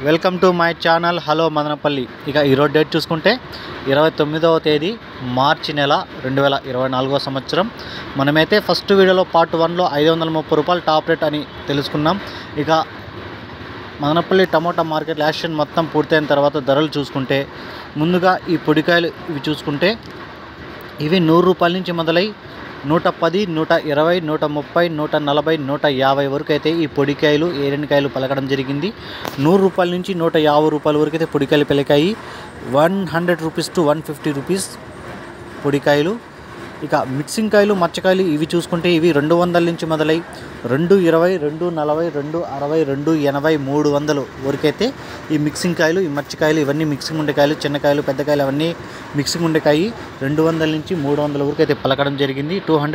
Welcome to my channel hello Madanapalle. ఇక ఈరోజు date చూసుకుంటే 29వ తేదీ మార్చి నెల 2024వ సంవత్సరం. మనమైతే ఫస్ట్ వీడియోలో పార్ట్ 1లో 530 రూపాయలు టాప్ రేట్ అని తెలుసుకున్నాం. ఇక మదనపల్లి టమోటా మార్కెట్ యాక్షన్ మొత్తం పూర్తయిన తర్వాత ధరలు చూసుకుంటే ముందుగా ఈ పొడికాయలు ఇవి చూసుకుంటే ఇవి 100 రూపాయల నుంచి మొదలై 110, 120, 130, 140, 150 వరకు అయితే ఈ పొడికాయలు ఏరెనికాయలు పలకడం జరిగింది. 100 రూపాయల నుంచి 150 రూపాయల వరకు అయితే పొడికాయలు పలికాయి. 100 రూపీస్ టు 150 రూపీస్ పొడికాయలు. ఇక మిక్సింగ్ కాయలు మచ్చకాయలు ఇవి చూసుకుంటే ఇవి 200 నుంచి మొదలై 220, 240, 260, 280, 300 వరకైతే ఈ మిక్సింగ్ కాయలు ఈ మచ్చకాయలు ఇవన్నీ మిక్సింగ్ ఉండేకాయలు, చిన్నకాయలు పెద్దకాయలు అవన్నీ మిక్సింగ్ ఉండేకాయి 200 నుంచి 300 వరకు అయితే పలకడం జరిగింది.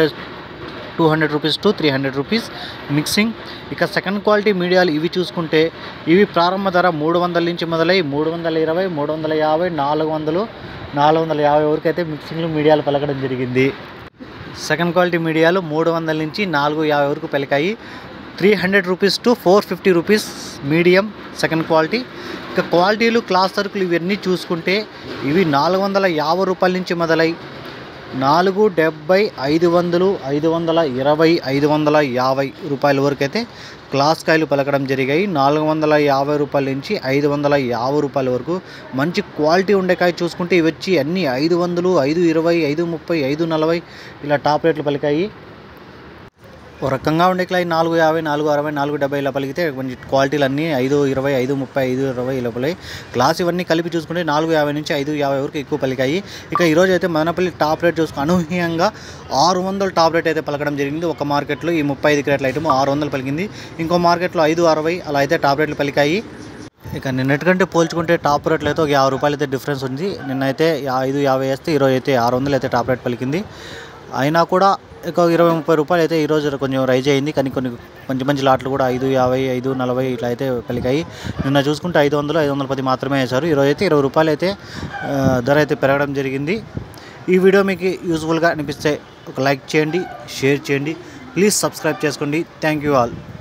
200 రూపీస్ టు 300 రూపీస్ మిక్సింగ్. ఇక సెకండ్ క్వాలిటీ మీడియాలు ఇవి చూసుకుంటే ఇవి ప్రారంభ ధర 300 నుంచి మొదలై 320, 350, 450 వరకు అయితే మిక్సింగ్లు మీడియాలు పలకడం జరిగింది. సెకండ్ క్వాలిటీ మీడియాలు 300 నుంచి 450 వరకు పలికాయి. 300 rupees to 450 rupees medium second quality. ఇక క్వాలిటీలు క్లాస్ సరుకులు ఇవన్నీ చూసుకుంటే ఇవి 450 రూపాయల నుంచి మొదలై 470, 500, 520, 550 రూపాయల వరకు అయితే క్లాస్ కాయలు పలకడం జరిగాయి. 450 రూపాయల నుంచి 550 రూపాయల వరకు మంచి క్వాలిటీ ఉండే కాయ చూసుకుంటే ఇవి వచ్చి అన్నీ 500, 520, 530, 540 ఇలా టాప్ రేట్లు పలికాయి. ఒక రకంగా ఉండే కాయ 450, 460, 470 ఇలా పలికితే కొంచెం క్వాలిటీలు అన్నీ 520, 530, 520 ఇలా పలికాయి. క్లాస్ ఇవన్నీ కలిపి చూసుకుంటే 450 నుంచి 550 వరకు ఎక్కువ పలికాయి. ఇక ఈరోజు అయితే మదనపల్లి టాప్ రేట్ చూసుకుని అనూహ్యంగా 600 టాప్ రేట్ అయితే పలకడం జరిగింది. ఒక మార్కెట్లో ఈ 35 క్రేట్ల ఐటమ్ 600 పలికింది. ఇంకో మార్కెట్లో 560 అలా అయితే టాప్ రేట్లు పలికాయి. ఇక నిన్నటికంటే పోల్చుకుంటే టాప్ రేట్లు అయితే ఒక 50 రూపాయలు అయితే డిఫరెన్స్ ఉంది. నిన్నైతే 550 వేస్తే ఈరోజు అయితే 600 అయితే టాప్ రేట్ పలికింది. అయినా కూడా ఇక 20-30 రూపాయలు అయితే ఈరోజు కొంచెం రైజ్ అయింది. కానీ కొన్ని మంచి లాట్లు కూడా 550, 540 ఇట్లా అయితే పలికాయి. నిన్న చూసుకుంటే 500, 510 మాత్రమే వేశారు. ఈరోజు అయితే 20 రూపాయలు అయితే ధర అయితే పెరగడం జరిగింది. ఈ వీడియో మీకు యూజ్ఫుల్గా అనిపిస్తే ఒక లైక్ చేయండి, షేర్ చేయండి, ప్లీజ్ సబ్స్క్రైబ్ చేసుకోండి. Thank you all.